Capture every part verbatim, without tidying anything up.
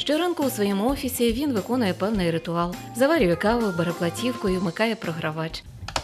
Щоранку у своєму офісі він виконує певний ритуал. Заварює каву, бере платівку і вмикає програвач.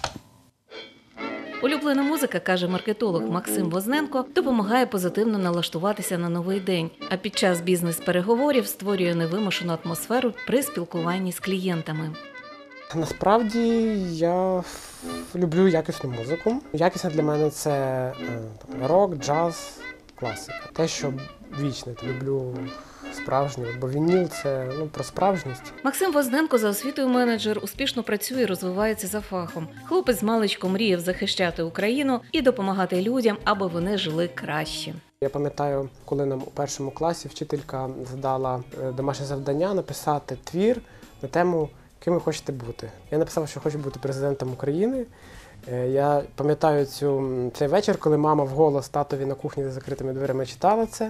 Улюблена музика, каже маркетолог Максим Возненко, допомагає позитивно налаштуватися на новий день, а під час бізнес-переговорів створює невимушену атмосферу при спілкуванні з клієнтами. Насправді я люблю якісну музику. Якісна для мене – це рок, джаз, класика. Те, що вічне. Люблю справжнє, бо вініл – це ну, про справжність. Максим Возненко за освітою менеджер, успішно працює і розвивається за фахом. Хлопець з маличку мріяв захищати Україну і допомагати людям, аби вони жили краще. Я пам'ятаю, коли нам у першому класі вчителька задала домашнє завдання написати твір на тему «Ким ви хочете бути?». Я написав, що хочу бути президентом України. Я пам'ятаю цю, цей вечір, коли мама вголос татові на кухні за закритими дверима читала це.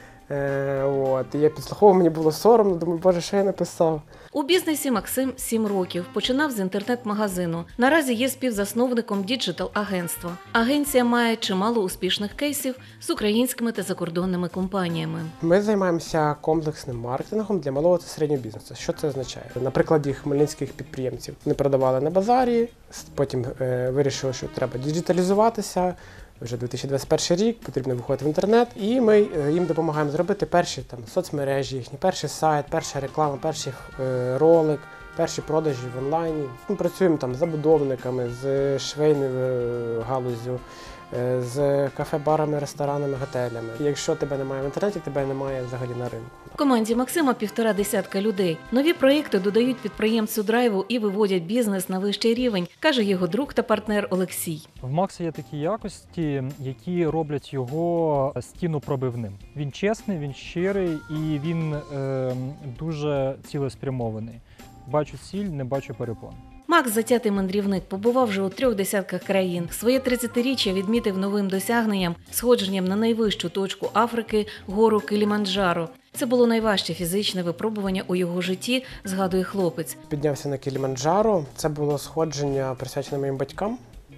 Е, от, і я підслуховував, мені було соромно, думаю, боже, що я написав. У бізнесі Максим сім років. Починав з інтернет-магазину. Наразі є співзасновником діджитал-агентства. Агенція має чимало успішних кейсів з українськими та закордонними компаніями. Ми займаємося комплексним маркетингом для малого та середнього бізнесу. Що це означає? На прикладі хмельницьких підприємців. Вони продавали на базарі, потім е, вирішили, що треба діджиталізуватися. Вже дві тисячі двадцять перший рік, потрібно виходити в інтернет, і ми їм допомагаємо зробити перші там, соцмережі, їхні, перший сайт, перша реклама, перший е, ролик, перші продажі в онлайні. Ми працюємо там з забудовниками, з швейною галуззю, е, з кафе-барами, ресторанами, готелями. І якщо тебе немає в інтернеті, тебе немає взагалі на ринку. В команді Максима півтора десятка людей. Нові проєкти додають підприємцю драйву і виводять бізнес на вищий рівень, каже його друг та партнер Олексій. В Макса є такі якості, які роблять його стінопробивним. Він чесний, він щирий і він е, дуже цілеспрямований. Бачу ціль, не бачу перепон. Макс – затятий мандрівник, побував вже у трьох десятках країн. Своє тридцятиріччя відмітив новим досягненням – сходженням на найвищу точку Африки – гору Кіліманджаро. Це було найважче фізичне випробування у його житті, згадує хлопець. Піднявся на Кіліманджаро. Це було сходження, присвячене моїм батькам.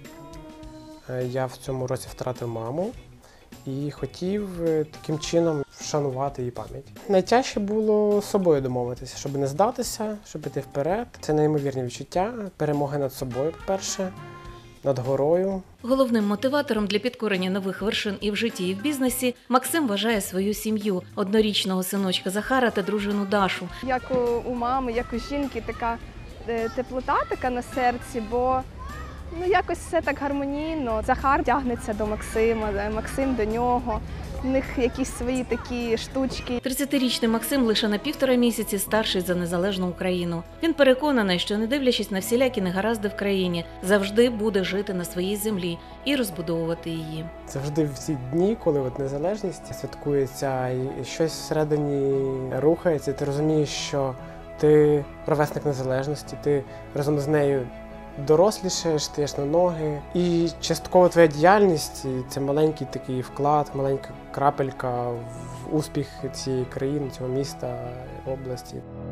Я в цьому році втратив маму і хотів таким чином вшанувати її пам'ять. Найтяжче було з собою домовитися, щоб не здатися, щоб йти вперед. Це неймовірні відчуття, перемоги над собою, по-перше, над горою. Головним мотиватором для підкорення нових вершин і в житті, і в бізнесі Максим вважає свою сім'ю – однорічного синочка Захара та дружину Дашу. Як у, у мами, як у жінки, така е, теплота така на серці, бо ну, якось все так гармонійно. Захар тягнеться до Максима, Максим до нього. У них якісь свої такі штучки. тридцятирічний Максим лише на півтора місяці старший за незалежну Україну. Він переконаний, що не дивлячись на всілякі негаразди в країні, завжди буде жити на своїй землі і розбудовувати її. Завжди в ці дні, коли от незалежність святкується і щось всередині рухається, ти розумієш, що ти провесник незалежності, ти разом з нею дорослішаєш, стаєш на ноги. І частково твоя діяльність – це маленький такий вклад, маленька крапелька в успіх цієї країни, цього міста, області.